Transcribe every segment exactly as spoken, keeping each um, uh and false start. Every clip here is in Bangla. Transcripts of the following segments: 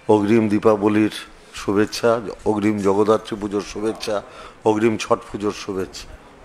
অগ্রিম দীপাবলির শুভেচ্ছা, অগ্রিম জগদ্ধাত্রী পুজোর শুভেচ্ছা, অগ্রিম ছট পুজোর শুভেচ্ছা।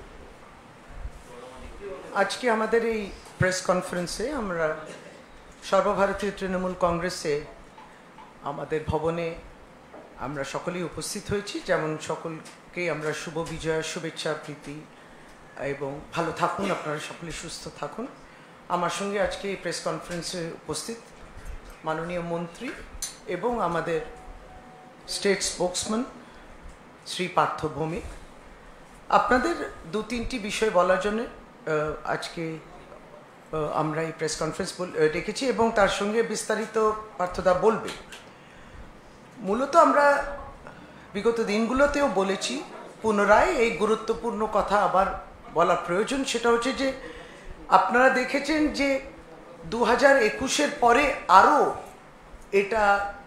আজকে আমাদের এই প্রেস কনফারেন্সে আমরা সর্বভারতীয় তৃণমূল কংগ্রেসে আমাদের ভবনে আমরা সকলেই উপস্থিত হয়েছি। যেমন সকলকেই আমরা শুভ বিজয়া শুভেচ্ছা প্রীতি এবং ভালো থাকুন, আপনারা সকলে সুস্থ থাকুন। আমার সঙ্গে আজকে এই প্রেস কনফারেন্সে উপস্থিত মাননীয় মন্ত্রী এবং আমাদের স্টেট স্পোকসম্যান শ্রী পার্থ ভৌমিক। আপনাদের দু তিনটি বিষয় বলার জন্য আজকে আমরা এই প্রেস কনফারেন্স ডেকেছি এবং তার সঙ্গে বিস্তারিত পার্থদা বলবে। মূলত আমরা বিগত দিনগুলোতেও বলেছি, পুনরায় এই গুরুত্বপূর্ণ কথা আবার বলা প্রয়োজন। সেটা হচ্ছে যে আপনারা দেখেছেন যে দু হাজার একুশের পরে আরও এটা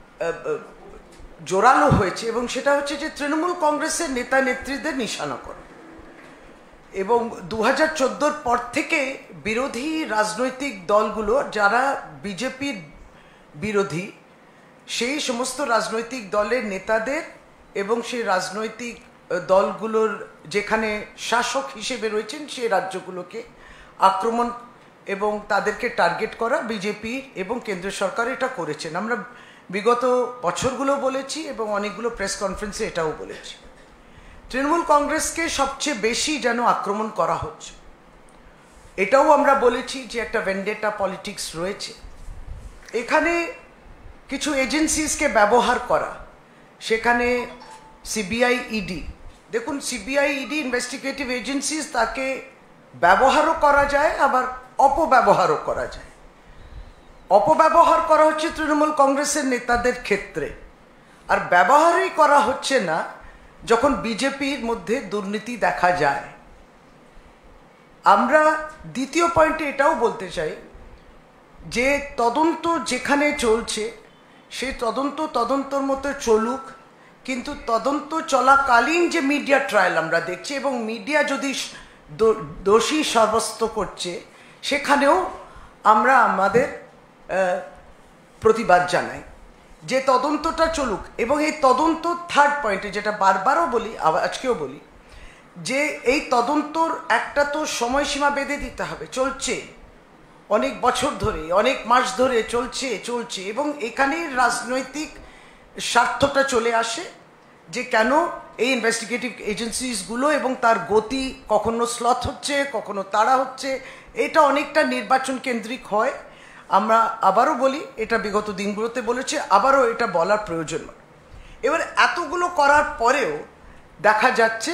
জোরালো হয়েছে এবং সেটা হচ্ছে যে তৃণমূল কংগ্রেসের নেতা নেত্রীদের নিশানা করে। এবং দু হাজার চোদ্দোর পর থেকে বিরোধী রাজনৈতিক দলগুলো যারা বিজেপির বিরোধী, সেই সমস্ত রাজনৈতিক দলের নেতাদের এবং সেই রাজনৈতিক দলগুলোর যেখানে শাসক হিসেবে রয়েছেন সেই রাজ্যগুলোকে আক্রমণ এবং তাদেরকে টার্গেট করা বিজেপি এবং কেন্দ্রীয় সরকার এটা করেছেন। আমরা বিগত বছরগুলো বলেছি এবং অনেকগুলো প্রেস কনফারেন্সে এটাও বলেছি। তৃণমূল কংগ্রেসকে সবচেয়ে বেশি যেন আক্রমণ করা হচ্ছে, এটাও আমরা বলেছি যে একটা ভেন্ডেটা পলিটিক্স রয়েছে এখানে। কিছু এজেন্সিসকে ব্যবহার করা, সেখানে সিবিআই ইডি, দেখুন সিবিআই ইডি ইনভেস্টিগেটিভ এজেন্সিস, তাকে ব্যবহারও করা যায় আবার অপব্যবহারও করা যায়। অপব্যবহার করা হচ্ছে তৃণমূল কংগ্রেসের নেতাদের ক্ষেত্রে, আর ব্যবহারই করা হচ্ছে না যখন বিজেপির মধ্যে দুর্নীতি দেখা যায়। আমরা দ্বিতীয় পয়েন্টে এটাও বলতে চাই যে তদন্ত যেখানে চলছে সেই তদন্ত তদন্তর মতো চলুক, কিন্তু তদন্ত চলাকালীন যে মিডিয়া ট্রায়াল আমরা দেখছি এবং মিডিয়া যদি দোষী সাব্যস্ত করছে সেখানেও আমরা আমাদের প্রতিবাদ জানাই যে তদন্তটা চলুক। এবং এই তদন্ত থার্ড পয়েন্টে যেটা বারবারও বলি, আজকেও বলি, যে এই তদন্তর একটা তো সময়সীমা বেঁধে দিতে হবে। চলছে অনেক বছর ধরে, অনেক মাস ধরে চলছে চলছে এবং এখানে রাজনৈতিক স্বার্থটা চলে আসে যে কেন এই ইনভেস্টিগেটিভ এজেন্সিসগুলো এবং তার গতি কখনো স্লথ হচ্ছে, কখনো তাড়া হচ্ছে, এটা অনেকটা নির্বাচন কেন্দ্রিক হয়। আমরা আবারও বলি, এটা বিগত দিনগুলোতে বলেছে, আবারও এটা বলার প্রয়োজন। এবার এতগুলো করার পরেও দেখা যাচ্ছে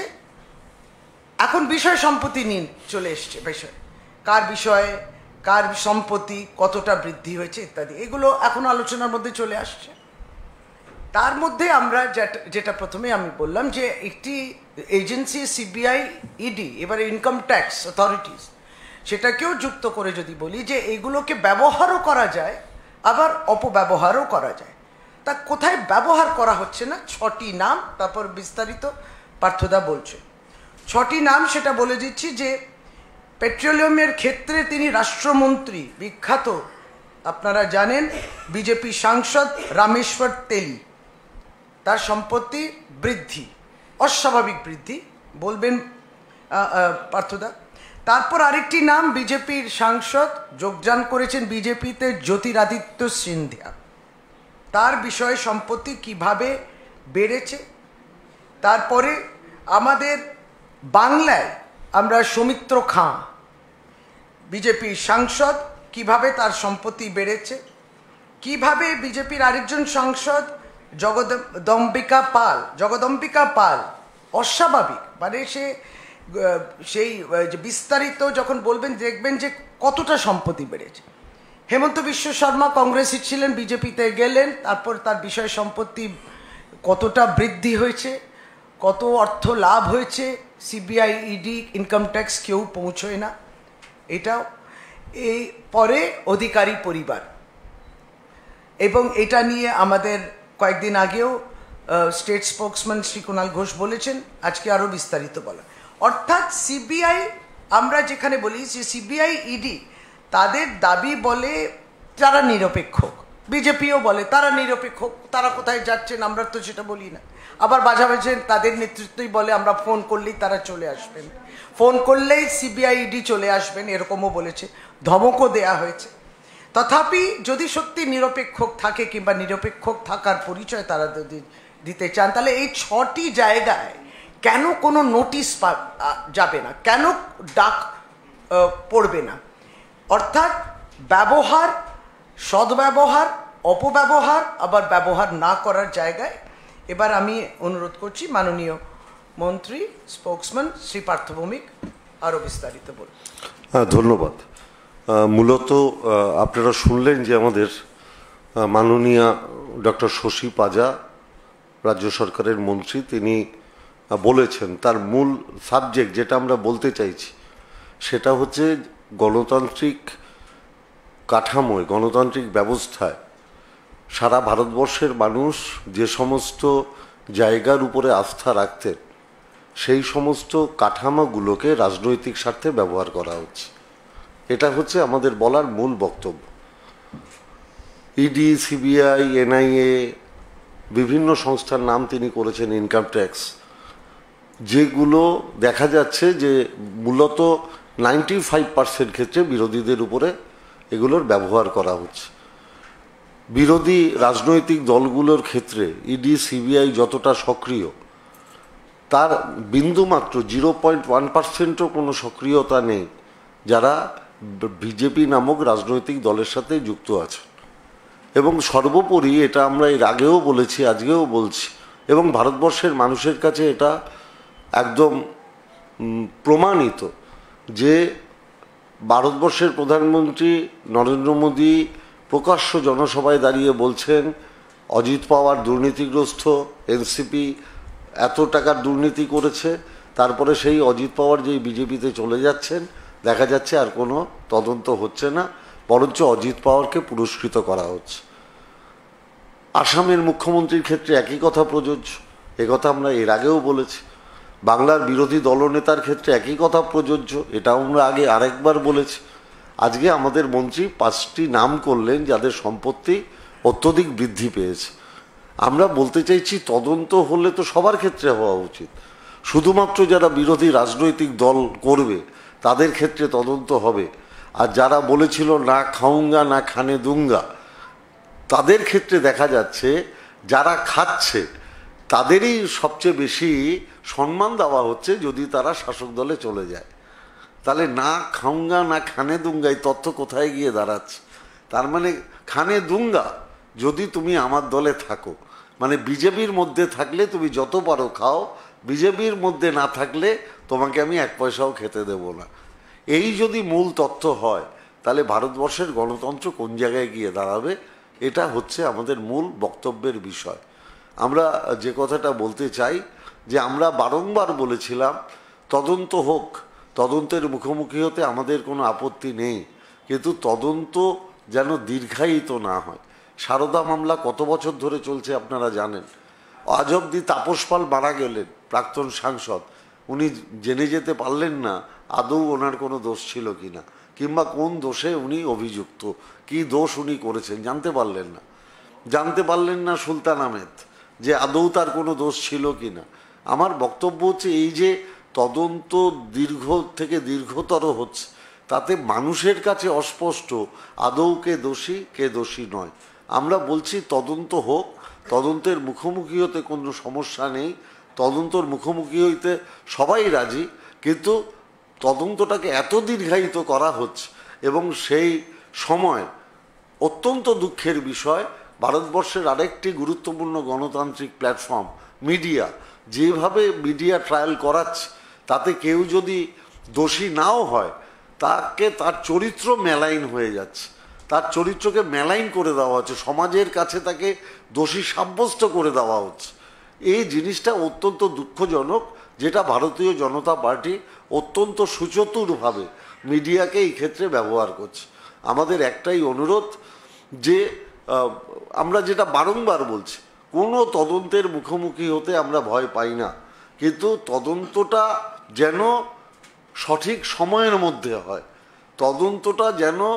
এখন বিষয় সম্পত্তি নিয়ে চলে এসছে, বিষয় কার বিষয়ে কার সম্পত্তি কতটা বৃদ্ধি হয়েছে ইত্যাদি, এগুলো এখন আলোচনার মধ্যে চলে আসছে। তার মধ্যে আমরা যেটা যেটা প্রথমে আমি বললাম যে একটি এজেন্সি সিবিআই ইডি, এবারে ইনকাম ট্যাক্স অথরিটিস, সেটাকেও যুক্ত করে যদি বলি যে এগুলোকে ব্যবহারও করা যায় আবার অপব্যবহারও করা যায়। তা কোথায় ব্যবহার করা হচ্ছে না, ছটি নাম, তারপর বিস্তারিত পার্থদা বলছে। ছটি নাম সেটা বলে দিচ্ছি যে পেট্রোলিয়ামের ক্ষেত্রে তিনি রাষ্ট্রমন্ত্রী, বিখ্যাত আপনারা জানেন বিজেপি সাংসদ রামেশ্বর তেলি, তার সম্পত্তি বৃদ্ধি, অস্বাভাবিক বৃদ্ধি বলবেন পার্থদা। তারপর আরেকটি নাম, বিজেপির সাংসদ যোগদান করেছেন বিজেপিতে জ্যোতিরাদিত্য সিন্ধিয়া, তার বিষয়ে সম্পত্তি কিভাবে বেড়েছে। তারপরে আমাদের বাংলায় আমরা সৌমিত্র খাঁ, বিজেপির সাংসদ, কিভাবে তার সম্পত্তি বেড়েছে। কিভাবে বিজেপির আরেকজন সাংসদ জগদম্বিকা পাল, জগদম্বিকা পাল অস্বাভাবিক, মানে সে সেই বিস্তারিত যখন বলবেন দেখবেন যে কতটা সম্পত্তি বেড়েছে। হেমন্ত বিশ্ব শর্মা কংগ্রেসি ছিলেন, বিজেপিতে গেলেন, তারপর তার বিষয় সম্পত্তি কতটা বৃদ্ধি হয়েছে, কত অর্থ লাভ হয়েছে, সিবিআই ইডি ইনকাম ট্যাক্স কেউ পৌঁছয় না। এটাও এই পরে অধিকারী পরিবার, এবং এটা নিয়ে আমাদের কয়েকদিন আগেও স্টেট স্পোকসম্যান শ্রী কুণাল ঘোষ বলেছেন, আজকে আরও বিস্তারিত বলা। অর্থাৎ সিবিআই, আমরা যেখানে বলি যে সিবিআই ইডি, তাদের দাবি বলে যারা নিরপেক্ষ, বিজেপিও বলে তারা নিরপেক্ষ, তারা কোথায় যাচ্ছেন আমরা তো সেটা বলি না। আবার বাঝাবাঝি তাদের নেতৃত্বই বলে আমরা ফোন করলেই তারা চলে আসবেন, ফোন করলেই সিবিআই ইডি চলে আসবেন, এরকমও বলেছে, ধমকও দেয়া হয়েছে। তথাপি যদি সত্যি নিরপেক্ষ থাকে কিংবা নিরপেক্ষ থাকার পরিচয় তারা যদি দিতে চান, তাহলে এই ছটি জায়গায় কেন কোনো নোটিশ যাবে না, কেন ডাক পড়বে না? অর্থাৎ ব্যবহার, সদ্ব্যবহার, অপব্যবহার, আবার ব্যবহার না করার জায়গায় এবার আমি অনুরোধ করছি মাননীয় মন্ত্রী, স্পোক্সম্যান শ্রী পার্থ ভৌমিক আরও বিস্তারিত বলুন। হ্যাঁ, ধন্যবাদ। মূলত আপনারা শুনলেন যে আমাদের মাননীয়া ডক্টর শশী পাজা রাজ্য সরকারের মন্ত্রী, তিনি বলেছেন তার মূল সাবজেক্ট যেটা আমরা বলতে চাইছি সেটা হচ্ছে গণতান্ত্রিক কাঠামোয়, গণতান্ত্রিক ব্যবস্থায় সারা ভারতবর্ষের মানুষ যে সমস্ত জায়গার উপরে আস্থা রাখতেন সেই সমস্ত কাঠামোগুলোকে রাজনৈতিক স্বার্থে ব্যবহার করা হচ্ছে। এটা হচ্ছে আমাদের বলার মূল বক্তব্য। ইডি, সিবিআই, এনআইএ, বিভিন্ন সংস্থার নাম তিনি করেছেন, ইনকাম ট্যাক্স, যেগুলো দেখা যাচ্ছে যে মূলত নাইনটি ফাইভ পার্সেন্ট ক্ষেত্রে বিরোধীদের উপরে এগুলোর ব্যবহার করা হচ্ছে। বিরোধী রাজনৈতিক দলগুলোর ক্ষেত্রে ইডি, সিবিআই যতটা সক্রিয়, তার বিন্দুমাত্র জিরো পয়েন্ট ওয়ান পার্সেন্টও কোনো সক্রিয়তা নেই যারা বিজেপি নামক রাজনৈতিক দলের সাথে যুক্ত আছে। এবং সর্বোপরি এটা আমরা এর আগেও বলেছি, আজকেও বলছি, এবং ভারতবর্ষের মানুষের কাছে এটা একদম প্রমাণিত যে ভারতবর্ষের প্রধানমন্ত্রী নরেন্দ্র মোদী প্রকাশ্য জনসভায় দাঁড়িয়ে বলছেন অজিত পাওয়ার দুর্নীতিগ্রস্ত, এনসিপি এত টাকার দুর্নীতি করেছে, তারপরে সেই অজিত পাওয়ার যেই বিজেপিতে চলে যাচ্ছেন, দেখা যাচ্ছে আর কোনো তদন্ত হচ্ছে না, বরঞ্চ অজিত পাওয়ারকে পুরস্কৃত করা হচ্ছে। আসামের মুখ্যমন্ত্রীর ক্ষেত্রে একই কথা প্রযোজ্য, একথা আমরা এর আগেও বলেছি। বাংলার বিরোধী দলনেতার ক্ষেত্রে একই কথা প্রযোজ্য, এটাও আমরা আগে আরেকবার বলেছি। আজকে আমাদের মন্ত্রী পাঁচটি নাম করলেন যাদের সম্পত্তি অত্যধিক বৃদ্ধি পেয়েছে। আমরা বলতে চাইছি তদন্ত হলে তো সবার ক্ষেত্রে হওয়া উচিত, শুধুমাত্র যারা বিরোধী রাজনৈতিক দল করবে তাদের ক্ষেত্রে তদন্ত হবে, আর যারা বলেছিল না খাউঙ্গা না খানে দুঙ্গা তাদের ক্ষেত্রে দেখা যাচ্ছে যারা খাচ্ছে তাদেরই সবচেয়ে বেশি সম্মান দেওয়া হচ্ছে যদি তারা শাসক দলে চলে যায়। তাহলে না খাউঙ্গা না খানে দুঙ্গা এই তথ্য কোথায় গিয়ে দাঁড়াচ্ছে? তার মানে খানে দুঙ্গা যদি তুমি আমার দলে থাকো, মানে বিজেপির মধ্যে থাকলে তুমি যত পারো খাও, বিজেপির মধ্যে না থাকলে তোমাকে আমি এক পয়সাও খেতে দেব না। এই যদি মূল তথ্য হয় তাহলে ভারতবর্ষের গণতন্ত্র কোন জায়গায় গিয়ে দাঁড়াবে? এটা হচ্ছে আমাদের মূল বক্তব্যের বিষয়। আমরা যে কথাটা বলতে চাই যে আমরা বারংবার বলেছিলাম তদন্ত হোক, তদন্তের মুখোমুখি হতে আমাদের কোনো আপত্তি নেই, কিন্তু তদন্ত যেন দীর্ঘায়িত না হয়। সারদা মামলা কত বছর ধরে চলছে আপনারা জানেন। আজ অবধি তাপস পাল মারা গেলেন, প্রাক্তন সাংসদ, উনি জেনে যেতে পারলেন না আদৌ ওনার কোনো দোষ ছিল কিনা, কিংবা কোন দোষে উনি অভিযুক্ত, কি দোষ উনি করেছেন জানতে পারলেন না। জানতে পারলেন না সুলতান আহমেদ যে আদৌ তার কোনো দোষ ছিল কিনা। আমার বক্তব্য হচ্ছে এই যে তদন্ত দীর্ঘ থেকে দীর্ঘতর হচ্ছে, তাতে মানুষের কাছে অস্পষ্ট আদৌ কে দোষী কে দোষী নয়। আমরা বলছি তদন্ত হোক, তদন্তের মুখোমুখি হতে কোনো সমস্যা নেই, তদন্তর মুখোমুখি হইতে সবাই রাজি, কিন্তু তদন্তটাকে এত দীর্ঘায়িত করা হচ্ছে এবং সেই সময় অত্যন্ত দুঃখের বিষয় ভারতবর্ষের আরেকটি গুরুত্বপূর্ণ গণতান্ত্রিক প্ল্যাটফর্ম মিডিয়া যেভাবে মিডিয়া ট্রায়াল করাচ্ছে, তাতে কেউ যদি দোষী নাও হয় তাকে তার চরিত্র মেলাইন হয়ে যাচ্ছে, তার চরিত্রকে মেলাইন করে দেওয়া হচ্ছে, সমাজের কাছে তাকে দোষী সাব্যস্ত করে দেওয়া হচ্ছে। এই জিনিসটা অত্যন্ত দুঃখজনক, যেটা ভারতীয় জনতা পার্টি অত্যন্ত সুচতুরভাবে মিডিয়াকে এই ক্ষেত্রে ব্যবহার করছে। আমাদের একটাই অনুরোধ যে আমরা যেটা বারংবার বলছি, কোনো তদন্তের মুখোমুখি হতে আমরা ভয় পাই না, কিন্তু তদন্তটা যেন সঠিক সময়ের মধ্যে হয়, তদন্তটা যেন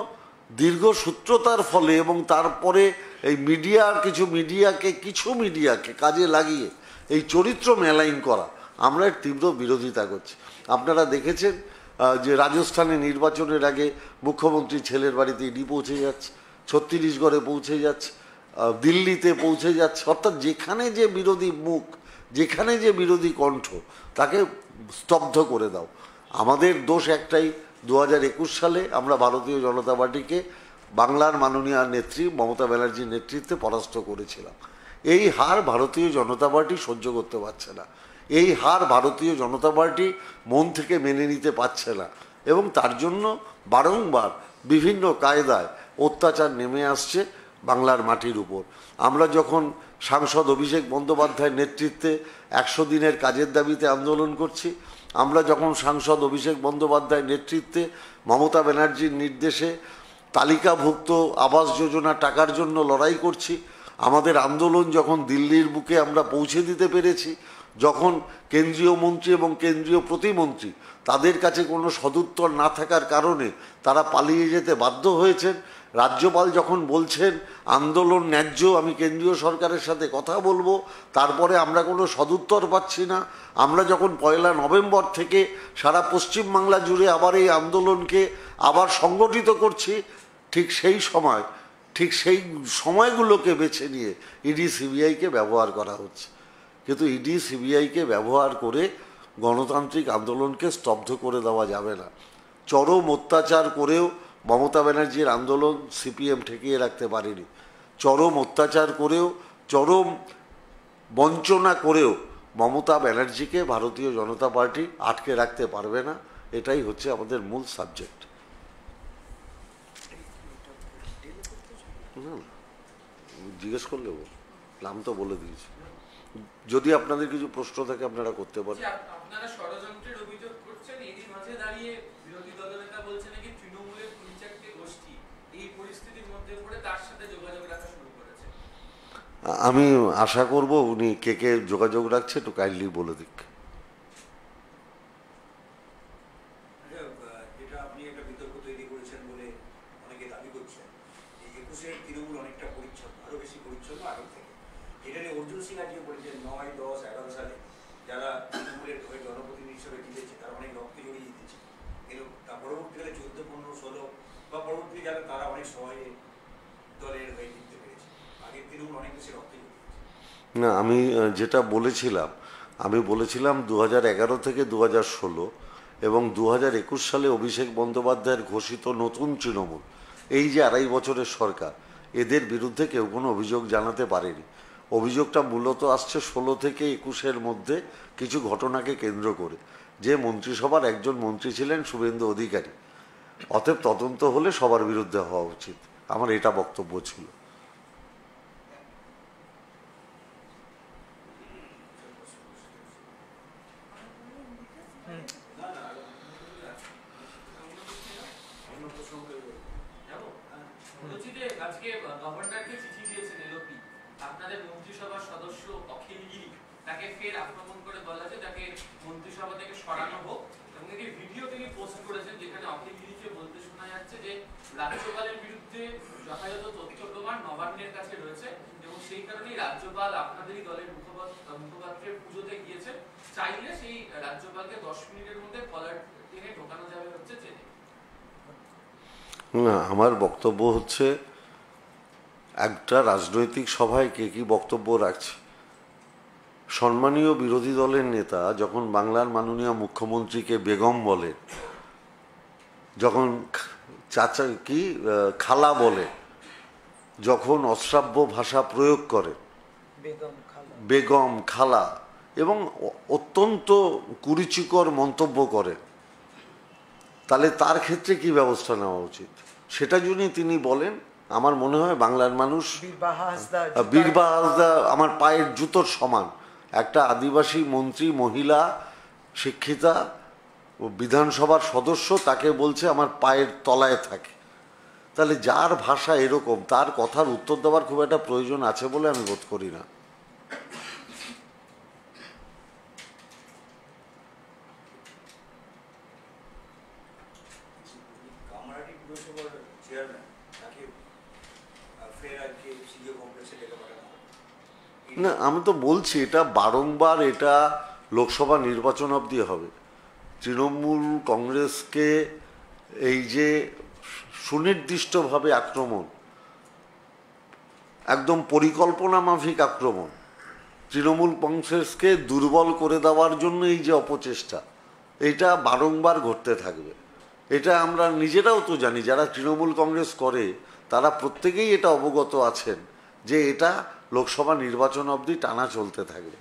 দীর্ঘ সূত্রতার ফলে এবং তারপরে এই মিডিয়ার কিছু মিডিয়াকে কিছু মিডিয়াকে কাজে লাগিয়ে এই চরিত্র মেলাইন করা, আমরা এর তীব্র বিরোধিতা করছি। আপনারা দেখেছেন যে রাজস্থানে নির্বাচনের আগে মুখ্যমন্ত্রী ছেলের বাড়িতে ইডি পৌঁছে যাচ্ছে, ছত্তিশগড়ে পৌঁছে যাচ্ছে, দিল্লিতে পৌঁছে যাচ্ছে, অর্থাৎ যেখানে যে বিরোধী মুখ, যেখানে যে বিরোধী কণ্ঠ, তাকে স্তব্ধ করে দাও। আমাদের দোষ একটাই, দু হাজার একুশ সালে আমরা ভারতীয় জনতা পার্টিকে বাংলার মাননীয় নেত্রী মমতা ব্যানার্জির নেতৃত্বে পরাস্ত করেছিলাম। এই হার ভারতীয় জনতা পার্টি সহ্য করতে পারছে না, এই হার ভারতীয় জনতা পার্টি মন থেকে মেনে নিতে পারছে না, এবং তার জন্য বারংবার বিভিন্ন কায়দায় অত্যাচার নেমে আসছে বাংলার মাটির উপর। আমরা যখন সাংসদ অভিষেক বন্দ্যোপাধ্যায়ের নেতৃত্বে একশো দিনের কাজের দাবিতে আন্দোলন করছি, আমরা যখন সাংসদ অভিষেক বন্দ্যোপাধ্যায়ের নেতৃত্বে মমতা ব্যানার্জির নির্দেশে তালিকাভুক্ত আবাস যোজনা টাকার জন্য লড়াই করছি, আমাদের আন্দোলন যখন দিল্লির বুকে আমরা পৌঁছে দিতে পেরেছি, যখন কেন্দ্রীয় মন্ত্রী এবং কেন্দ্রীয় প্রতিমন্ত্রী তাদের কাছে কোনো সদুত্তর না থাকার কারণে তারা পালিয়ে যেতে বাধ্য হয়েছেন, রাজ্যপাল যখন বলছেন আন্দোলন ন্যায্য, আমি কেন্দ্রীয় সরকারের সাথে কথা বলবো, তারপরে আমরা কোনো সদুত্তর পাচ্ছি না। আমরা যখন পয়লা নভেম্বর থেকে সারা পশ্চিমবাংলা জুড়ে আবার এই আন্দোলনকে আবার সংগঠিত করছি, ঠিক সেই সময় ঠিক সেই সময়গুলোকে বেছে নিয়ে ইডি সিবিআইকে ব্যবহার করা হচ্ছে। কিন্তু ইডি সিবিআইকে ব্যবহার করে গণতান্ত্রিক আন্দোলনকে স্তব্ধ করে দেওয়া যাবে না। চরম অত্যাচার করেও মমতা ব্যানার্জির আন্দোলন সিপিএম ঠেকিয়ে রাখতে পারেনি, চরম অত্যাচার করেও, চরম বঞ্চনা করেও মমতা ব্যানার্জিকে ভারতীয় জনতা পার্টি আটকে রাখতে পারবে না। এটাই হচ্ছে আমাদের মূল সাবজেক্ট। না জিজ্ঞেস করলে নাম তো বলে দিয়েছি, যদি আপনাদের কিছু প্রশ্ন থাকে আপনারা করতে পারেন। আপনারা ষড়যন্ত্রের অভিযোগ করছেন, এরই মাঝে দাঁড়িয়ে বিরোধী দলনেতা বলছেন নাকি তৃণমূলের তিন চারটে গোষ্ঠী এই পরিস্থিতির মধ্যে পড়ে তার সাথে যোগাযোগ রাখা শুরু করেছে। আমি আশা করব উনি কে কে যোগাযোগ রাখছে একটু কাইন্ডলি বলে দিক। যেটা আপনি একটা বিতর্ক তৈরি করেছেন বলে অনেকে দাবি করছেন, এই একুশের তৃণমূল অনেকটা পরিচ্ছন্ন, আরো বেশি পরিচ্ছন্ন আগে থেকে। এটা নিয়ে অর্জুন সিং আজকে বলেছেন নয় দশ এগারো সালে যারা তৃণমূলের হয়ে জনপ্রতিনিধি হিসেবে জিতেছে তারা অনেক রক্ত জড়িয়ে দিতেছে, কিন্তু তার পরবর্তীকালে চোদ্দ পনেরো ষোলো বা পরবর্তী যারা তারা অনেক সহজে দলের হয়ে জিততে পেরেছে। আগে তৃণমূল অনেক বেশি রক্ত জড়িয়ে দিয়েছে। না, আমি যেটা বলেছিলাম, আমি বলেছিলাম দু হাজার এগারো থেকে দু হাজার ষোলো এবং দু হাজার একুশ সালে অভিষেক বন্দ্যোপাধ্যায়ের ঘোষিত নতুন তৃণমূল, এই যে আড়াই বছরের সরকার, এদের বিরুদ্ধে কেউ কোনো অভিযোগ জানাতে পারেনি। অভিযোগটা মূলত আসছে ষোলো থেকে একুশের মধ্যে কিছু ঘটনাকে কেন্দ্র করে, যে মন্ত্রিসভার একজন মন্ত্রী ছিলেন শুভেন্দু অধিকারী। অতএব তদন্ত হলে সবার বিরুদ্ধে হওয়া উচিত, আমার এটা বক্তব্য ছিল। আজকে গভর্নরকে চিঠি দিয়েছেন এলওপি, আপনাদের মন্ত্রিসভার সদস্য অখিল গিরি, তাকে ফের আক্রমণ করে বলা হয়েছে তাকে মন্ত্রিসভা থেকে সরানো হোক, এবং একটি ভিডিও তিনি পোস্ট করেছেন যেখানে অখিল গিরিকে বলতে শোনা যাচ্ছে যে রাজ্যপালের বিরুদ্ধে যথাযথ তথ্য প্রমাণ নবান্নের কাছে রয়েছে এবং সেই কারণেই রাজ্যপাল আপনাদেরই দলের মুখপাত্রের পুজোতে গিয়েছে, চাইলে সেই রাজ্যপালকে দশ মিনিটের মধ্যে কলার টেনে ঢোকানো যাবে হচ্ছে জেনে। না, আমার বক্তব্য হচ্ছে একটা রাজনৈতিক সভায় কে কি বক্তব্য রাখছে। সম্মানীয় বিরোধী দলের নেতা যখন বাংলার মাননীয় মুখ্যমন্ত্রীকে বেগম বলেন, যখন চাচা কি খালা বলে, যখন অশ্রাব্য ভাষা প্রয়োগ করে বেগম খালা এবং অত্যন্ত কুরুচিকর মন্তব্য করে, তাহলে তার ক্ষেত্রে কি ব্যবস্থা নেওয়া উচিত সেটা যদি তিনি বলেন, আমার মনে হয় বাংলার মানুষ, বীরবাহা হাসদা আমার পায়ের জুতোর সমান, একটা আদিবাসী মন্ত্রী মহিলা শিক্ষিতা বিধানসভার সদস্য, তাকে বলছে আমার পায়ের তলায় থাকে, তাহলে যার ভাষা এরকম তার কথার উত্তর দেওয়ার খুব একটা প্রয়োজন আছে বলে আমি বোধ করি না। কামারহাটি পুরসভার চেয়ারম্যান না, আমি তো বলছি এটা বারংবার এটা লোকসভা নির্বাচন অবধি হবে। তৃণমূল কংগ্রেসকে এই যে সুনির্দিষ্টভাবে আক্রমণ, একদম পরিকল্পনা মাফিক আক্রমণ, তৃণমূল কংগ্রেসকে দুর্বল করে দেওয়ার জন্য এই যে অপচেষ্টা, এটা বারংবার ঘটতে থাকবে। এটা আমরা নিজেরাও তো জানি, যারা তৃণমূল কংগ্রেস করে তারা প্রত্যেকেই এটা অবগত আছেন যে এটা লোকসভা নির্বাচন অবধি টানা চলতে থাকবে।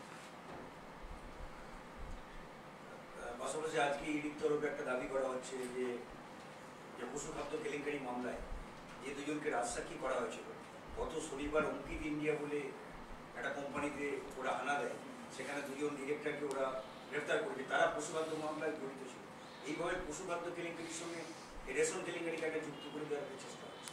পাশাপাশি আজকে ইডির তরফে একটা দাবি করা হচ্ছে যে পশু খাদ্য কেলেঙ্কারি মামলায় যে দুজনকে রাজসাক্ষী করা হয়েছিল, গত শনিবার অঙ্কিত ইন্ডিয়া বলে একটা কোম্পানিতে ওরা হানা দেয়, সেখানে দুজন ডিরেক্টরকে ওরা গ্রেফতার করেছে, তারা পশু খাদ্য মামলায় জড়িত ছিল। এইভাবে পশু খাদ্য কেলেঙ্কারির সঙ্গে রেশন কেলেঙ্কারিকে একটা যুক্ত করে দেওয়ার চেষ্টা হচ্ছে।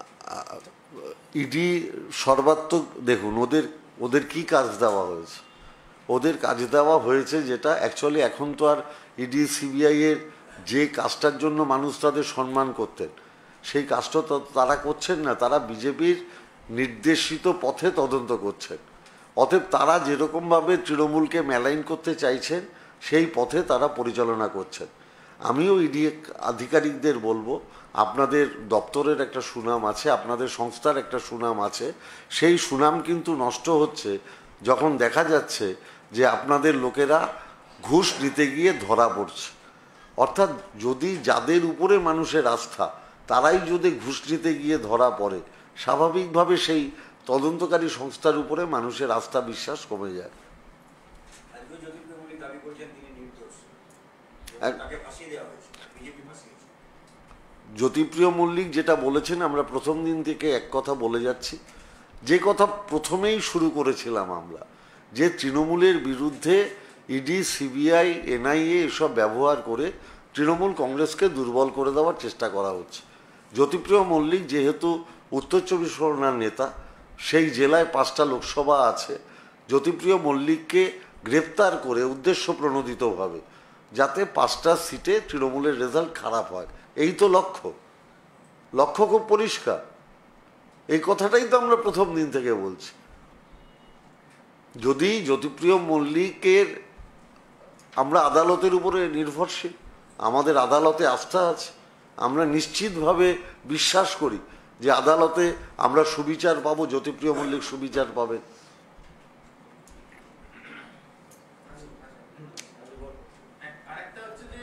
ইডি সর্বাত্মক, দেখুন ওদের ওদের কি কাজ দেওয়া হয়েছে, ওদের কাজ দেওয়া হয়েছে যেটা অ্যাকচুয়ালি এখন তো আর ইডি সিবিআই এর যে কাজটার জন্য মানুষ তাদের সম্মান করতেন সেই কাজটা তো তারা করছেন না, তারা বিজেপির নির্দেশিত পথে তদন্ত করছেন। অতএব তারা যেরকমভাবে তৃণমূলকে মেলাইন করতে চাইছেন সেই পথে তারা পরিচালনা করছেন। আমিও ইডি আধিকারিকদের বলবো, আপনাদের দপ্তরের একটা সুনাম আছে, আপনাদের সংস্থার একটা সুনাম আছে, সেই সুনাম কিন্তু নষ্ট হচ্ছে যখন দেখা যাচ্ছে যে আপনাদের লোকেরা ঘুষ নিতে গিয়ে ধরা পড়ছে। অর্থাৎ যদি যাদের উপরে মানুষের আস্থা তারাই যদি ঘুষ নিতে গিয়ে ধরা পড়ে, স্বাভাবিকভাবে সেই তদন্তকারী সংস্থার উপরে মানুষের আস্থা বিশ্বাস কমে যায়। জ্যোতিপ্রিয় মল্লিক যেটা বলেছেন, আমরা প্রথম দিন থেকে এক কথা বলে যাচ্ছি, যে কথা প্রথমেই শুরু করেছিলাম আমরা, যে তৃণমূলের বিরুদ্ধে ইডি সিবিআই এনআইএ এসব ব্যবহার করে তৃণমূল কংগ্রেসকে দুর্বল করে দেওয়ার চেষ্টা করা হচ্ছে। জ্যোতিপ্রিয় মল্লিক যেহেতু উত্তর চব্বিশ পরগনার নেতা, সেই জেলায় পাঁচটা লোকসভা আছে, জ্যোতিপ্রিয় মল্লিককে গ্রেপ্তার করে উদ্দেশ্য প্রণোদিতভাবে যাতে পাঁচটা সিটে তৃণমূলের রেজাল্ট খারাপ হয়, এই তো লক্ষ্য। লক্ষ্য খুব পরিষ্কার, এই কথাটাই তো আমরা প্রথম দিন থেকে বলছি। যদি জ্যোতিপ্রিয় মল্লিকের, আমরা আদালতের উপরে নির্ভরশীল, আমাদের আদালতে আস্থা আছে, আমরা নিশ্চিতভাবে বিশ্বাস করি যে আদালতে আমরা সুবিচার পাবো, জ্যোতিপ্রিয় মল্লিক সুবিচার পাবেন। আরেকটা হচ্ছে যে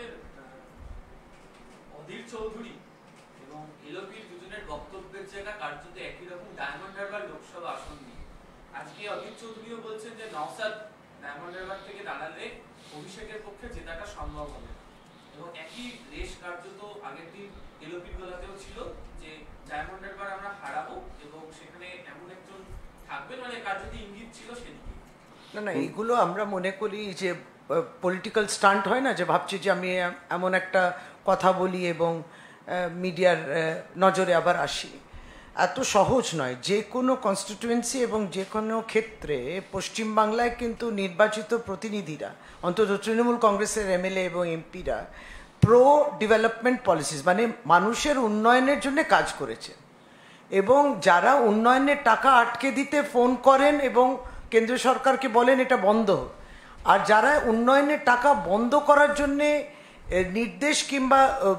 অধীর চৌধুরী এবং এলওপির দুজনের বক্তব্যের জায়গা কার্যত একই রকম, ডায়মন্ড হারবার লোকসভা আসন নিয়ে। আজকে অধীর চৌধুরীও বলছেন যে নওশাদ ডায়মন্ড হারবার থেকে দাঁড়ালে অভিষেকের পক্ষে জেতাটা সম্ভব হবে, এবং একই রেশ কার্যত আগের দিন এলওপির গলাতেও ছিল যে ডায়মন্ড হারবার আমরা হারাবো এবং সেখানে এমন একজন থাকবেন, মানে কার্যত ইঙ্গিত ছিল সেদিকে। না না, এইগুলো আমরা মনে করি যে পলিটিক্যাল স্টান্ট হয় না, যে ভাবছি যে আমি এমন একটা কথা বলি এবং মিডিয়ার নজরে আবার আসি, এত সহজ নয়। যে কোনো কনস্টিটিউয়েন্সি এবং যে কোনো ক্ষেত্রে পশ্চিমবাংলায় কিন্তু নির্বাচিত প্রতিনিধিরা, অন্তত তৃণমূল কংগ্রেসের এমএলএ এবং এমপিরা প্রো ডেভেলপমেন্ট পলিসিস, মানে মানুষের উন্নয়নের জন্য কাজ করেছেন, এবং যারা উন্নয়নের টাকা আটকে দিতে ফোন করেন এবং কেন্দ্র সরকারকে বলেন এটা বন্ধ, আর যারা উন্নয়নের টাকা বন্ধ করার জন্যে নির্দেশ কিংবা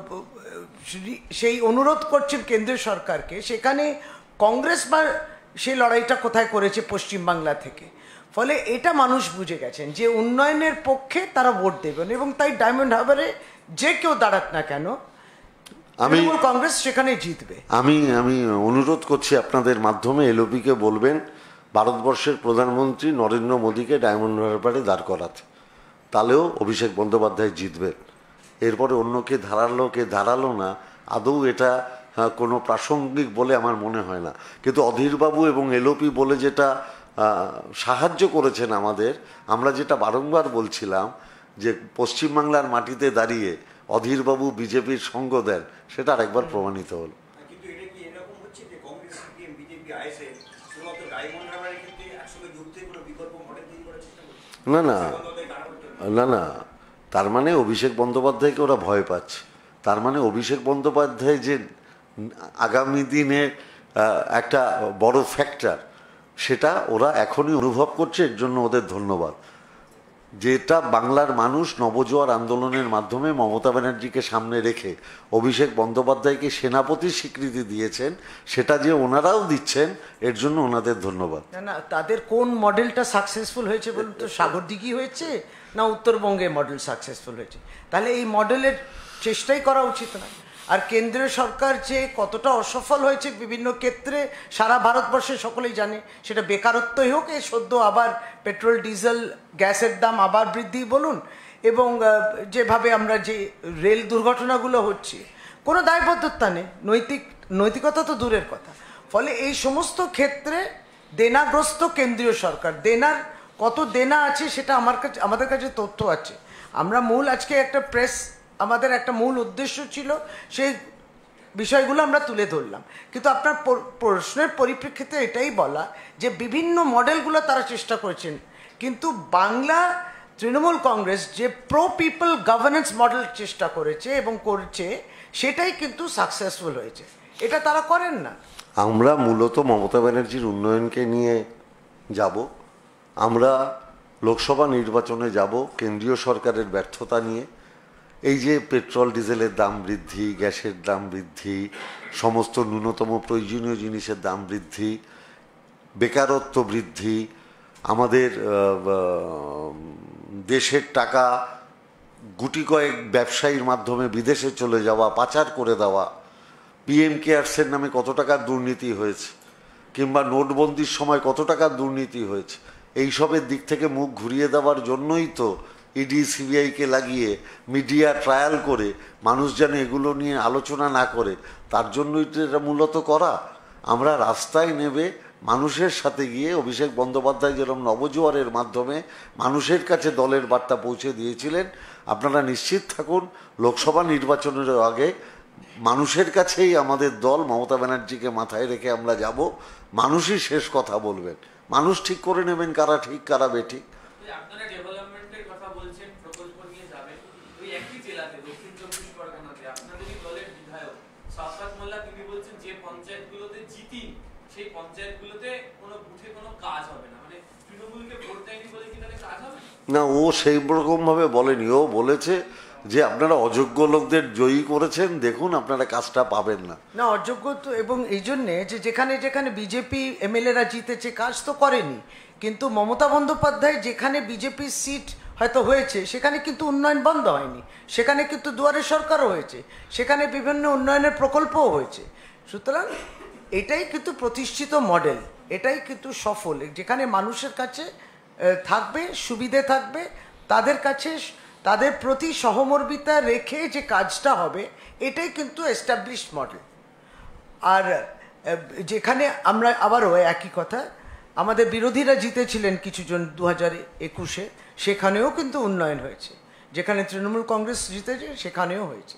সেই অনুরোধ করছেন কেন্দ্রীয় সরকারকে, সেখানে কংগ্রেস বা সেই লড়াইটা কোথায় করেছে পশ্চিমবাংলা থেকে। ফলে এটা মানুষ বুঝে গেছেন যে উন্নয়নের পক্ষে তারা ভোট দেবেন, এবং তাই ডায়মন্ড হারবারে যে কেউ দাঁড়াক না কেন আমি কংগ্রেস সেখানে জিতবে। আমি আমি অনুরোধ করছি আপনাদের মাধ্যমে এলওপিকে বলবেন ভারতবর্ষের প্রধানমন্ত্রী নরেন্দ্র মোদীকে ডায়মন্ড হারবারে দাঁড় করাতে, তাহলেও অভিষেক বন্দ্যোপাধ্যায় জিতবেন। এরপরে অন্য কে ধারালো কে ধারালো না, আদৌ এটা কোনো প্রাসঙ্গিক বলে আমার মনে হয় না। কিন্তু অধীরবাবু এবং এলওপি বলে যেটা সাহায্য করেছেন আমাদের, আমরা যেটা বারংবার বলছিলাম যে পশ্চিমবাংলার মাটিতে দাঁড়িয়ে অধীরবাবু বিজেপির সঙ্গ দেন, সেটা আরেকবার প্রমাণিত হলো। কিন্তু এটা কি এরকম হচ্ছে যে কংগ্রেস, সিপিএম, বিজেপি, আইএসএফ শুধুমাত্র ডায়মন্ড হারবারের ক্ষেত্রে একসঙ্গে যুক্ত কোনো বিকল্প মডেল তৈরি করার চেষ্টা করছে? না না না না, তার মানে অভিষেক বন্দ্যোপাধ্যায়কে ওরা ভয় পাচ্ছে। তার মানে অভিষেক বন্দ্যোপাধ্যায় যে আগামী দিনে একটা বড় ফ্যাক্টর, সেটা ওরা এখনই অনুভব করছে, এর জন্য ওদের ধন্যবাদ। যেটা বাংলার মানুষ নবজোয়ার আন্দোলনের মাধ্যমে মমতা ব্যানার্জিকে সামনে রেখে অভিষেক বন্দ্যোপাধ্যায়কে সেনাপতির স্বীকৃতি দিয়েছেন, সেটা যে ওনারাও দিচ্ছেন, এর জন্য ওনাদের ধন্যবাদ। না না, তাদের কোন মডেলটা সাকসেসফুল হয়েছে বলুন তো? সাগরদিঘি হয়েছে না উত্তরবঙ্গে মডেল সাকসেসফুল হয়েছে? তাহলে এই মডেলের চেষ্টাই করা উচিত না। আর কেন্দ্রীয় সরকার যে কতটা অসফল হয়েছে বিভিন্ন ক্ষেত্রে সারা ভারতবর্ষে সকলেই জানে, সেটা বেকারত্বই হোক, এই সদ্য আবার পেট্রোল ডিজেল গ্যাসের দাম আবার বৃদ্ধি বলুন, এবং যেভাবে আমরা যে রেল দুর্ঘটনাগুলো হচ্ছে, কোনো দায়বদ্ধতা নেই, নৈতিক নৈতিকতা তো দূরের কথা। ফলে এই সমস্ত ক্ষেত্রে দেনাগ্রস্ত কেন্দ্রীয় সরকার, দেনার কত দেনা আছে সেটা আমার কাছে আমাদের কাছে তথ্য আছে। আমরা মূল আজকে একটা প্রেস, আমাদের একটা মূল উদ্দেশ্য ছিল সেই বিষয়গুলো আমরা তুলে ধরলাম, কিন্তু আপনার প্রশ্নের পরিপ্রেক্ষিতে এটাই বলা যে বিভিন্ন মডেলগুলো তারা চেষ্টা করেছেন, কিন্তু বাংলা তৃণমূল কংগ্রেস যে প্রো পিপল গভর্নেন্স মডেল চেষ্টা করেছে এবং করছে, সেটাই কিন্তু সাকসেসফুল হয়েছে। এটা তারা করেন না। আমরা মূলত মমতা ব্যানার্জির উন্নয়নকে নিয়ে যাব, আমরা লোকসভা নির্বাচনে যাব কেন্দ্রীয় সরকারের ব্যর্থতা নিয়ে। এই যে পেট্রোল ডিজেলের দাম বৃদ্ধি, গ্যাসের দাম বৃদ্ধি, সমস্ত ন্যূনতম প্রয়োজনীয় জিনিসের দাম বৃদ্ধি, বেকারত্ব বৃদ্ধি, আমাদের দেশের টাকা গুটি কয়েক ব্যবসায়ীর মাধ্যমে বিদেশে চলে যাওয়া, পাচার করে দেওয়া, পিএম কেয়ারসের নামে কত টাকার দুর্নীতি হয়েছে, কিংবা নোটবন্দির সময় কত টাকার দুর্নীতি হয়েছে, এইসবের দিক থেকে মুখ ঘুরিয়ে দেওয়ার জন্যই তো ইডি সিবিআইকে লাগিয়ে মিডিয়া ট্রায়াল করে মানুষ যেন এগুলো নিয়ে আলোচনা না করে, তার জন্যই তো এটা মূলত করা। আমরা রাস্তায় নেবে মানুষের সাথে গিয়ে অভিষেক বন্দ্যোপাধ্যায় যেরকম নবজোয়ারের মাধ্যমে মানুষের কাছে দলের বার্তা পৌঁছে দিয়েছিলেন, আপনারা নিশ্চিত থাকুন লোকসভা নির্বাচনের আগে মানুষের কাছেই আমাদের দল, মমতা ব্যানার্জিকে মাথায় রেখে আমরা যাব। মানুষই শেষ কথা বলবেন, মানুষ ঠিক করে নেবেন কারা ঠিক কারা বেঠিক। আপনারা ডেভেলপমেন্টের কথা বলছেন, প্রকল্প নিয়ে যাবেন, ওই একই জেলাতে দক্ষিণ চব্বিশ পরগনাতে আপনাদেরই দলের বিধায়ক সাফাত মোল্লা তিনি বলছেন যে পঞ্চায়েতগুলোতে জিতি সেই পঞ্চায়েতগুলোতে কোনো বুথে কোনো কাজ হবে না, মানে তৃণমূলকে ভোট দেয়নি বলে কি তাহলে কাজ হবে না? ও সেই রকম ভাবে বলেনি, ও বলেছে যে আপনারা অযোগ্য লোকদের জয়ী করেছেন, দেখুন আপনারা কাজটা পাবেন না। না, অযোগ্য তো, এবং এই জন্যে যে যেখানে যেখানে বিজেপি এমএলএরা জিতেছে কাজ তো করেনি, কিন্তু মমতা বন্দ্যোপাধ্যায় যেখানে বিজেপির সিট হয়তো হয়েছে সেখানে কিন্তু উন্নয়ন বন্ধ হয়নি, সেখানে কিন্তু দুয়ারে সরকারও হয়েছে, সেখানে বিভিন্ন উন্নয়নের প্রকল্পও হয়েছে। সুতরাং এটাই কিন্তু প্রতিষ্ঠিত মডেল, এটাই কিন্তু সফল, যেখানে মানুষের কাছে থাকবে, সুবিধে থাকবে, তাদের কাছে তাদের প্রতি সহমর্মিতা রেখে যে কাজটা হবে, এটাই কিন্তু এস্টাবলিশড মডেল। আর যেখানে আমরা আবারও একই কথা, আমাদের বিরোধীরা জিতেছিলেন কিছুজন দু হাজার একুশে, সেখানেও কিন্তু উন্নয়ন হয়েছে, যেখানে তৃণমূল কংগ্রেস জিতেছে সেখানেও হয়েছে।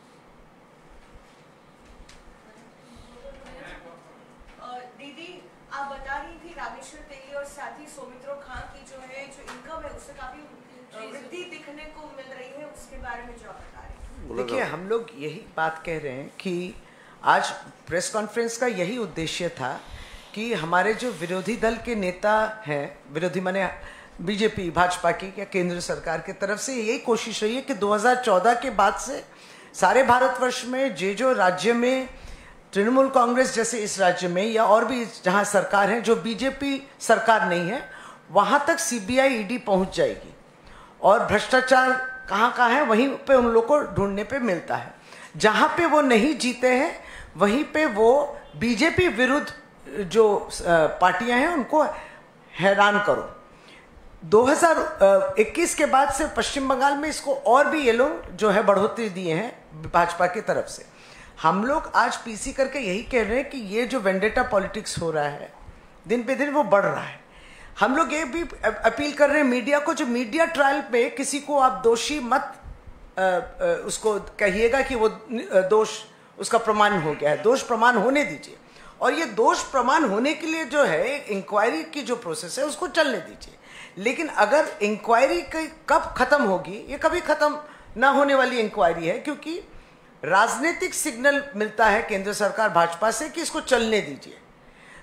दीदी आप बता रही थी रामेश्वर तेली और साथी सौमित्रो खां की जो है जो इनकम है उससे काफी वृद्धि दिखने को मिल रही है, उसके बारे में जो आप बता रहे हैं। देखिए, हम लोग यही बात कह रहे हैं कि आज प्रेस कॉन्फ्रेंस का यही उद्देश्य था कि हमारे जो विरोधी दल के नेता हैं, विरोधी माने बीजेपी भाजपा की या केंद्र सरकार की तरफ से यही कोशिश रही है कि दो हज़ार चौदह के बाद से सारे भारतवर्ष में जे जो राज्य में तृणमूल कांग्रेस जैसे इस राज्य में या और भी जहां सरकार है जो बीजेपी सरकार नहीं है, वहां तक सीबीआई ईडी पहुंच जाएगी और भ्रष्टाचार कहाँ कहाँ है वहीं पे उन लोगों को ढूंढने पे मिलता है। जहां पे वो नहीं जीते हैं वहीं पे वो बीजेपी विरुद्ध जो पार्टियां हैं उनको हैरान करो। दो हज़ार इक्कीस के बाद से पश्चिम बंगाल में इसको और भी ये लोग जो है बढ़ोतरी दिए हैं भाजपा की तरफ से। हम लोग आज पीसी करके यही कह रहे हैं कि ये जो वेंडेटा पॉलिटिक्स हो रहा है दिन पे दिन वो बढ़ रहा है। हम लोग ये भी अपील कर रहे हैं मीडिया को, जो मीडिया ट्रायल पे किसी को आप दोषी मत आ, आ, उसको कहिएगा कि वो दोष उसका प्रमाण हो गया है, दोष प्रमाण होने दीजिए। और ये दोष प्रमाण होने के लिए जो है इंक्वायरी की जो प्रोसेस है उसको चलने दीजिए, लेकिन अगर इंक्वायरी कब खत्म होगी, ये कभी खत्म ना होने वाली इंक्वायरी है, क्योंकि राजनीतिक सिग्नल मिलता है केंद्र सरकार भाजपा से कि इसको चलने दीजिए।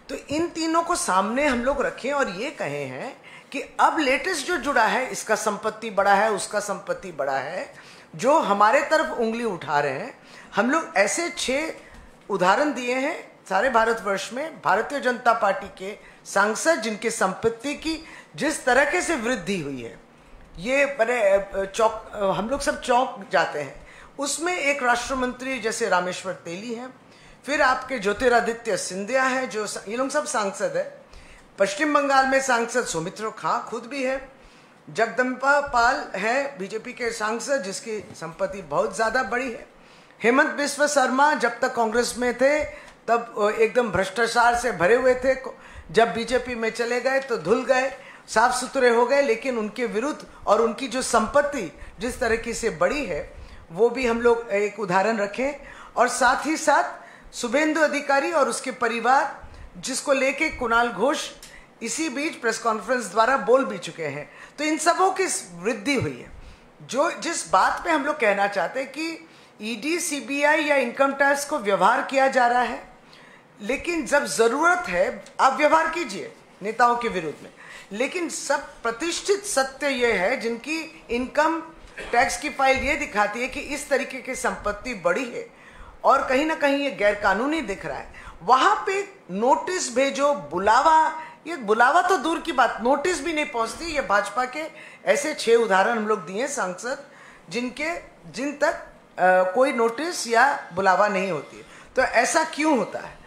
तो इन तीनों को सामने हम लोग रखें और ये कहे हैं कि अब लेटेस्ट जो जुड़ा है, इसका संपत्ति बड़ा है, उसका संपत्ति बड़ा है, जो हमारे तरफ उंगली उठा रहे हैं। हम लोग ऐसे छह उदाहरण दिए हैं सारे भारतवर्ष में भारतीय जनता पार्टी के सांसद जिनके संपत्ति की जिस तरह से वृद्धि हुई है, ये बड़े चौक, हम लोग सब चौंक जाते हैं। उसमें एक राष्ट्र मंत्री जैसे रामेश्वर तेली हैं, फिर आपके ज्योतिरादित्य सिंधिया हैं, जो ये लोग सब सांसद है। पश्चिम बंगाल में सांसद सौमित्र खां खुद भी है। जगदम्बा पाल है बीजेपी के सांसद जिसकी संपत्ति बहुत ज्यादा बड़ी है। हेमंत बिस्वा शर्मा जब तक कांग्रेस में थे तब एकदम भ्रष्टाचार से भरे हुए थे, जब बीजेपी में चले गए तो धुल गए, साफ सुथरे हो गए, लेकिन उनके विरुद्ध और उनकी जो संपत्ति जिस तरीके से बड़ी है वो भी हम लोग एक उदाहरण रखें। और साथ ही साथ शुभेंदु अधिकारी और उसके परिवार, जिसको लेके कुणाल घोष इसी बीच प्रेस कॉन्फ्रेंस द्वारा बोल भी चुके हैं। तो इन सबों की वृद्धि हुई है। जो जिस बात पे हम लोग कहना चाहते हैं कि ईडी, सीबीआई या इनकम टैक्स को व्यवहार किया जा रहा है, लेकिन जब जरूरत है आप व्यवहार कीजिए नेताओं के विरुद्ध में, लेकिन सब प्रतिष्ठित सत्य ये है जिनकी इनकम टैक्स की फाइल ये दिखाती है कि इस तरीके की संपत्ति बड़ी है और कहीं ना कहीं ये गैर कानूनी दिख रहा है, वहां पे नोटिस भेजो, बुलावा, ये बुलावा तो दूर की बात, नोटिस भी नहीं पहुंचती। ये भाजपा के ऐसे छह उदाहरण हम लोग दिए सांसद जिनके जिन तक आ, कोई नोटिस या बुलावा नहीं होती है। तो ऐसा क्यों होता है?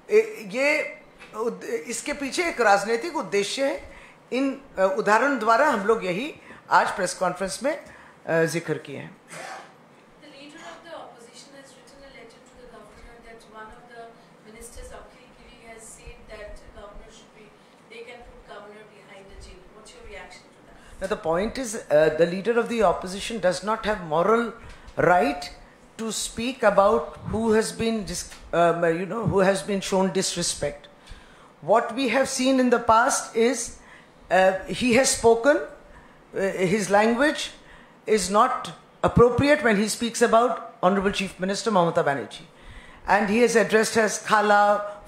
ये इसके पीछे एक राजनीतिक उद्देश्य है। इन उदाहरण द्वारा हम लोग यही आज प्रेस कॉन्फ्रेंस में जिक्र किए हैं। Now the point is, uh, the leader of the opposition does not have moral right to speak about who has been, uh, you know, who has been shown disrespect. What we have seen in the past is uh, he has spoken. Uh, his language is not appropriate when he speaks about Honorable Chief Minister Mamata Banerjee, and he has addressed as Khala,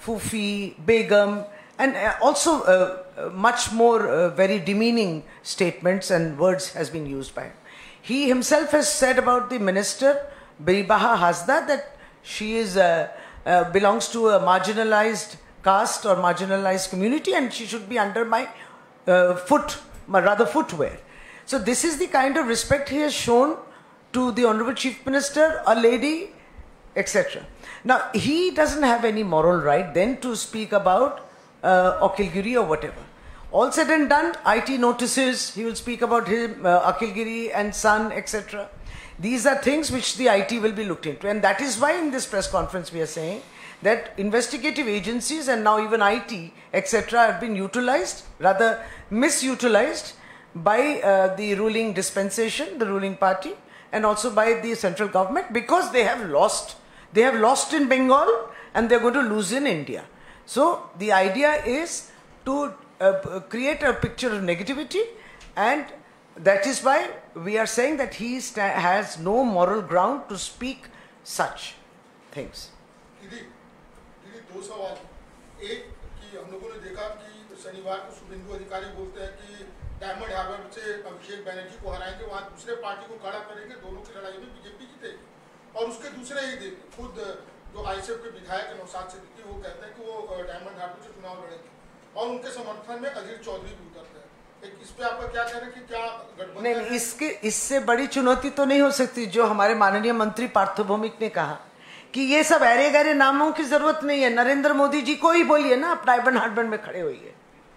Fufi, Begum, and also uh, much more uh, very demeaning statements and words has been used by him. He himself has said about the minister Biribaha Hasda that she is uh, uh, belongs to a marginalized caste or marginalized community and she should be under my uh, foot, my rather footwear. So this is the kind of respect he has shown to the Honorable Chief Minister, a lady, et cetera. Now he doesn't have any moral right then to speak about Uh, Akhil Giri or whatever. All said and done, I T notices, he will speak about him, uh, Akhil Giri and son, et cetera. These are things which the I T will be looked into, and that is why in this press conference we are saying that investigative agencies and now even I T, et cetera, have been utilized, rather misutilized by uh, the ruling dispensation, the ruling party, and also by the central government, because they have lost. They have lost in Bengal and they are going to lose in India. So the idea is to uh, create a picture of negativity, and that is why we are saying that he has no moral ground to speak such things. दीदी, दीदी दो सवाल। एक कि हम लोगों ने देखा कि शनिवार को शुभेंदु अधिकारी बोलते हैं कि डायमंड हार्बर से अभिषेक बैनर्जी को हराएंगे, वहाँ दूसरे पार्टी को खड़ा करेंगे, दोनों की लड़ाई में बीजेपी जीतेगी। और उसके दूसरे ही दिन खुद जो आईएसएफ के विधायक नौशाद सिद्दीकी वो कहते हैं कि वो डायमंड हार्बर से चुनाव लड़ेंगे, और उनके समर्थन में अधीर चौधरी भी उतरते हैं। इस पे आपका क्या कहना है कि क्या गठबंधन? नहीं, नहीं, इसके इससे बड़ी चुनौती तो नहीं हो सकती जो हमारे माननीय मंत्री पार्थ भौमिक ने कहा कि ये सब अरे गहरे नामों की जरूरत नहीं है। नरेंद्र मोदी जी को ही बोलिए ना, आप डायमंड हार्बर में खड़े होइए,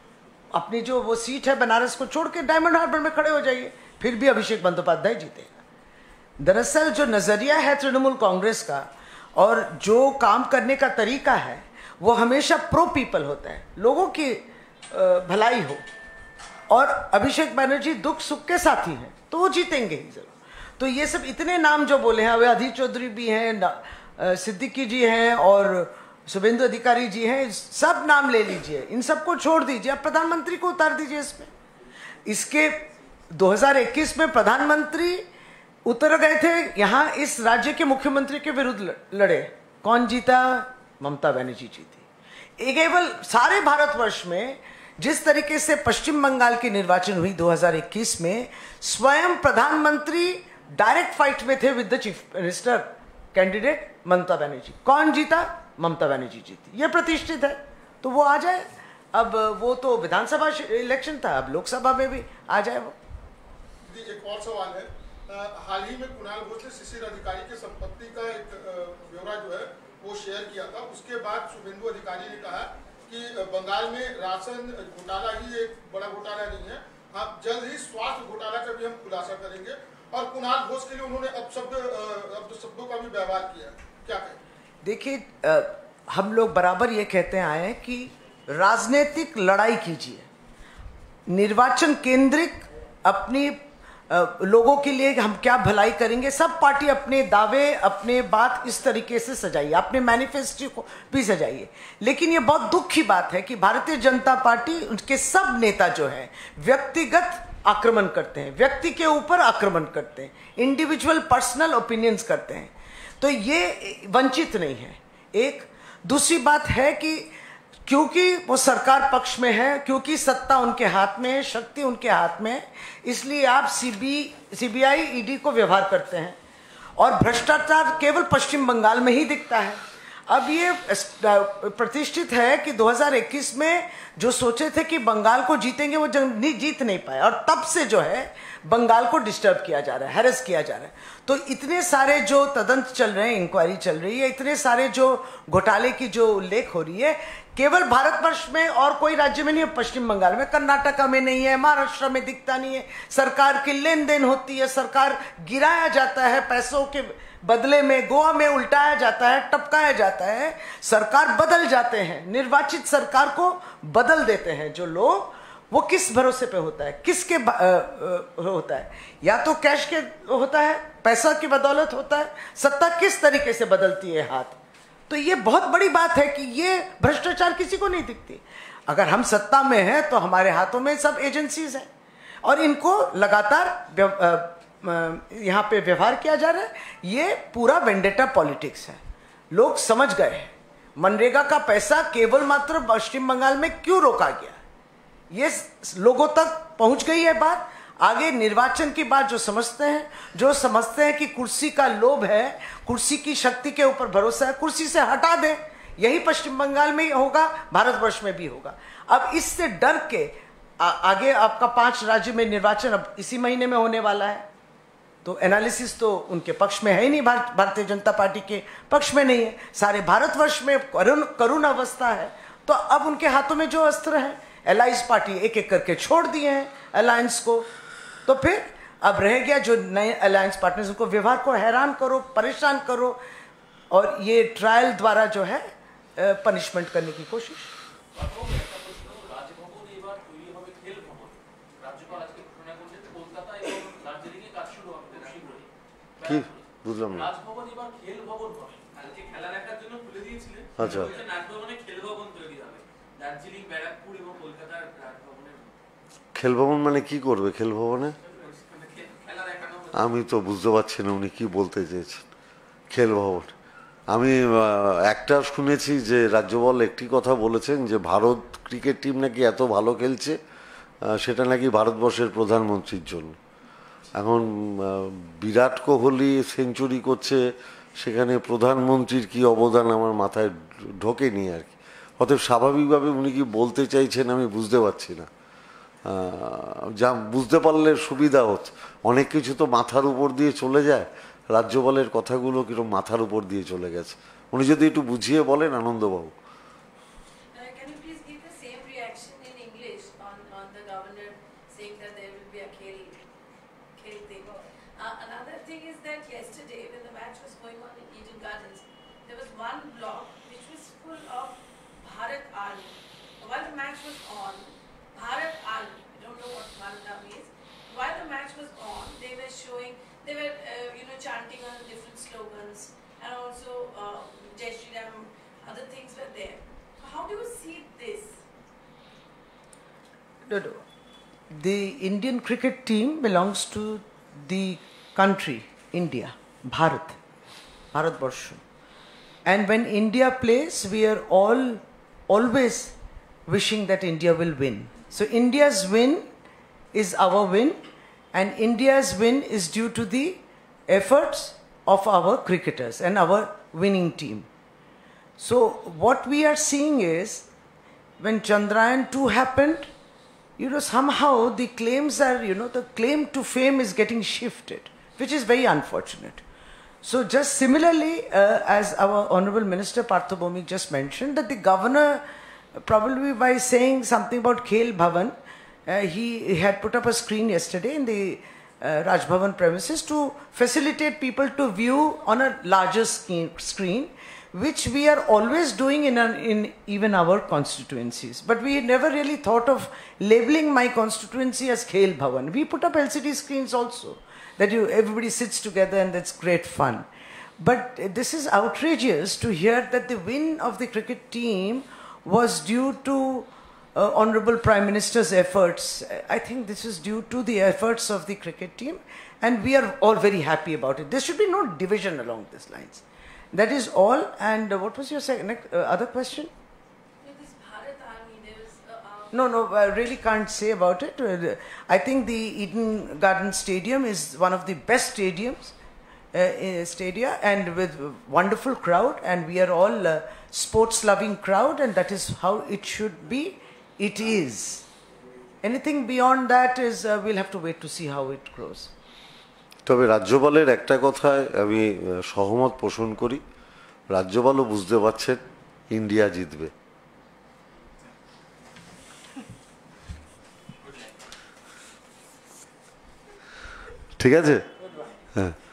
अपनी जो वो सीट है बनारस को छोड़ के डायमंड हार्बर में खड़े हो जाइए, फिर भी अभिषेक बंदोपाध्याय जीतेगा। दरअसल जो नजरिया है तृणमूल कांग्रेस का और जो काम करने का तरीका है वो हमेशा प्रो पीपल होता है, लोगों की भलाई हो, और अभिषेक बनर्जी दुख सुख के साथी हैं तो वो जीतेंगे ही जरूर। तो ये सब इतने नाम जो बोले हैं, वे अधीर चौधरी भी हैं, सिद्दीकी जी हैं और शुभेंदु अधिकारी जी हैं, सब नाम ले लीजिए, इन सबको छोड़ दीजिए, आप प्रधानमंत्री को उतार दीजिए इसमें। इसके दो हज़ार इक्कीस में प्रधानमंत्री उतर गए थे यहाँ, इस राज्य के मुख्यमंत्री के विरुद्ध लड़े, कौन जीता? ममता बनर्जी जीती। केवल सारे भारतवर्ष में जिस तरीके से पश्चिम बंगाल की निर्वाचन हुई दो हज़ार इक्कीस में, स्वयं प्रधानमंत्री डायरेक्ट फाइट में थे with the chief minister candidate Mamata Banerjee. कौन जीता? ममता बनर्जी जीती। ये प्रतिष्ठित है, तो वो आ जाए। अब वो तो विधानसभा इलेक्शन था, अब लोकसभा में भी आ जाए वो। एक और सवाल है, हाल ही में कुणाल घोष ने शिशिर अधिकारी की संपत्ति का एक ब्यौरा जो है वो शेयर किया था। उसके बाद शुभेंदु अधिकारी ने कहा कि बंगाल में राशन घोटाला ही एक बड़ा घोटाला नहीं है, आप जल्द ही स्वास्थ्य घोटाला का भी हम खुलासा करेंगे। और कुणाल घोष के लिए उन्होंने अपशब्द अब शब्दों का भी व्यवहार किया, क्या कहें? देखिए, हम लोग बराबर ये कहते आए हैं कि राजनीतिक लड़ाई कीजिए, निर्वाचन केंद्रित अपनी लोगों के लिए हम क्या भलाई करेंगे। सब पार्टी अपने दावे, अपने बात इस तरीके से सजाइए, अपने मैनिफेस्टो को भी सजाइए। लेकिन ये बहुत दुख की बात है कि भारतीय जनता पार्टी, उनके सब नेता जो है व्यक्तिगत आक्रमण करते हैं, व्यक्ति के ऊपर आक्रमण करते हैं, इंडिविजुअल पर्सनल ओपिनियंस करते हैं। तो ये वंचित नहीं है। एक दूसरी बात है कि क्योंकि वो सरकार पक्ष में है, क्योंकि सत्ता उनके हाथ में है, शक्ति उनके हाथ में है, इसलिए आप सीबी सीबीआई ईडी को व्यवहार करते हैं। और भ्रष्टाचार केवल पश्चिम बंगाल में ही दिखता है। अब ये प्रतिष्ठित है कि दो हज़ार इक्कीस में जो सोचे थे कि बंगाल को जीतेंगे वो नहीं जीत नहीं पाए, और तब से जो है बंगाल को डिस्टर्ब किया जा रहा है, हैरेस किया जा रहा है। तो इतने सारे जो तदंत चल रहे हैं, इंक्वायरी चल रही है, इतने सारे जो घोटाले की जो उल्लेख हो रही है, केवल भारतवर्ष में और कोई राज्य में नहीं है, पश्चिम बंगाल में, कर्नाटका में नहीं है, महाराष्ट्र में दिखता नहीं है। सरकार की लेन देन होती है, सरकार गिराया जाता है पैसों के बदले में, गोवा में उल्टाया जाता है, टपकाया जाता है, सरकार बदल जाते हैं, निर्वाचित सरकार को बदल देते हैं जो लोग। वो किस भरोसे पे होता है, किसके आ, आ, होता है? या तो कैश के होता है, पैसा की बदौलत होता है। सत्ता किस तरीके से बदलती है हाथ, तो ये बहुत बड़ी बात है कि ये भ्रष्टाचार किसी को नहीं दिखती। अगर हम सत्ता में हैं तो हमारे हाथों में सब एजेंसीज हैं और इनको लगातार यहाँ पे व्यवहार किया जा रहा है। ये पूरा वेंडेटा पॉलिटिक्स है, लोग समझ गए हैं। मनरेगा का पैसा केवल मात्र पश्चिम बंगाल में क्यों रोका गया, ये लोगों तक पहुंच गई है बात। आगे निर्वाचन की बात जो समझते हैं, जो समझते हैं कि कुर्सी का लोभ है, कुर्सी की शक्ति के ऊपर भरोसा है, कुर्सी से हटा दें। यही पश्चिम बंगाल में होगा, भारतवर्ष में भी होगा। अब इससे डर के आ, आगे आपका पांच राज्य में निर्वाचन अब इसी महीने में होने वाला है, तो एनालिसिस तो उनके पक्ष में है ही नहीं, भारतीय जनता पार्टी के पक्ष में नहीं है। सारे भारतवर्ष में करुण करुण अवस्था है। तो अब उनके हाथों में जो अस्त्र है, अलायंस पार्टी एक एक करके छोड़ दिए हैं अलायंस को, तो फिर अब रह गया जो नए अलायंस पार्टनर्स, उनको व्यवहार को हैरान करो, परेशान करो, और ये ट्रायल द्वारा जो है पनिशमेंट करने की कोशिश। কি বুঝলাম না। রাজভবন এবার খেল ভবন হবে, কালকে খেলা দেখার জন্য খুলে দিয়েছিলেন। আচ্ছা, রাজভবনে খেল ভবন তৈরি হবে, দার্জিলিং, ব্যারাকপুর এবং কলকাতার রাজভবনের। খেল ভবন মানে কি করবে খেল ভবনে? খেলা দেখানো। আমি তো বুঝতে পারছি না উনি কি বলতে চেয়েছেন। খেল ভবন আমি একটা শুনেছি যে রাজ্যপাল একটি কথা বলেছেন যে ভারত ক্রিকেট টিম নাকি এত ভালো খেলছে, সেটা নাকি ভারতবর্ষের প্রধানমন্ত্রীর জন্য। এখন বিরাট কোহলি সেঞ্চুরি করছে, সেখানে প্রধানমন্ত্রীর কি অবদান আমার মাথায় ঢোকেনি আর কি। অতএব স্বাভাবিকভাবে উনি কি বলতে চাইছেন আমি বুঝতে পারছি না। যা বুঝতে পারলে সুবিধা হতো। অনেক কিছু তো মাথার উপর দিয়ে চলে যায়, রাজ্যপালের কথাগুলো কিরকম মাথার উপর দিয়ে চলে গেছে। উনি যদি একটু বুঝিয়ে বলেন আনন্দবাবু। They were, uh, you know, chanting on different slogans, and also uh, Jai Shri Ram, other things were there. How do you see this? No, no. The Indian cricket team belongs to the country India, Bharat, Bharatvarsha. And when India plays, we are all always wishing that India will win. So India's win is our win, and India's win is due to the efforts of our cricketers and our winning team. So what we are seeing is, when Chandrayaan two happened, you know, somehow the claims are, you know, the claim to fame is getting shifted, which is very unfortunate. So just similarly, uh, as our Honorable Minister Partha Bhaumik just mentioned, that the governor, probably by saying something about Khel Bhavan, uh, he, he had put up a screen yesterday in the uh, Raj Bhavan premises to facilitate people to view on a larger screen, screen which we are always doing in, an, in even our constituencies. But we never really thought of labeling my constituency as Khel Bhavan. We put up L C D screens also, that you, everybody sits together and that's great fun. But this is outrageous to hear that the win of the cricket team was due to uh, Honorable Prime Minister's efforts. I think this is due to the efforts of the cricket team, and we are all very happy about it. There should be no division along these lines. That is all. And uh, what was your second, uh, other question? This Bharat Army, there was uh, uh, No, no, I really can't say about it. Uh, I think the Eden Garden Stadium is one of the best stadiums, uh, in stadia, and with wonderful crowd, and we are all uh, sports-loving crowd, and that is how it should be. It is. Anything beyond that is, uh, we'll have to wait to see how it grows. তবে রাজ্যপালের একটা কথায় আমি সহমত পোষণ করি, রাজ্যপালও বুঝতে পারছেন ইন্ডিয়া জিতবে। ঠিক আছে, হ্যাঁ।